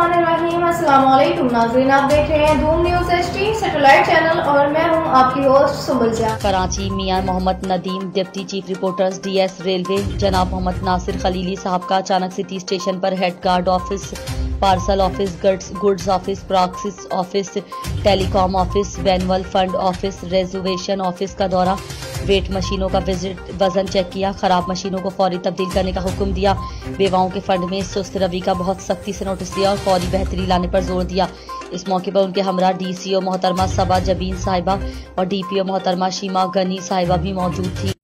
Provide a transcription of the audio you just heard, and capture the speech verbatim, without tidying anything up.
बिस्मिल्लाहिर्रहमानिर्रहीम। अस्सलाम वालेकुम नाज़रीन, आप देख रहे हैं धूम न्यूज़ एचडी सैटेलाइट चैनल और मैं हूं आपकी host Sumbul Jaan. Karachi Miyan Mohammad Nadeem deputy chief reporters DS railway जनाब मोहम्मद नासिर खलीली साहब का अचानक सिटी स्टेशन पर head guard office, parcel office, goods goods office, प्रॉक्सिस ऑफिस, टेलीकॉम ऑफिस, बैनुअल फंड ऑफिस, रिजर्वेशन ऑफिस का दौरा, वेट मशीनों का विजिट, वजन चेक किया, खराब मशीनों को फौरी तब्दील करने का हुक्म दिया, बेवाओं के फंड में सुस्त रवि का बहुत सख्ती से नोटिस दिया और फौरी बेहतरी लाने पर जोर दिया। इस मौके पर उनके हमरा डीसीओ मोहतरमा सबा जबीन साहिबा और डीपीओ मोहतरमा शीमा गनी साहिबा भी मौजूद थी।